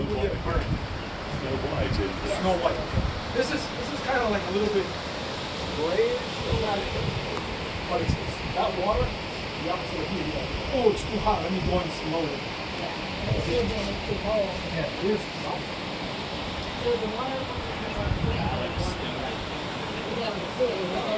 Snow White. Snow White. This is kind of like a little bit grayish, but it's that water. The opposite of here. Like, oh, it's too hot. Let me go in slowly. Yeah. It's too cold. Yeah, it is hot. So the water.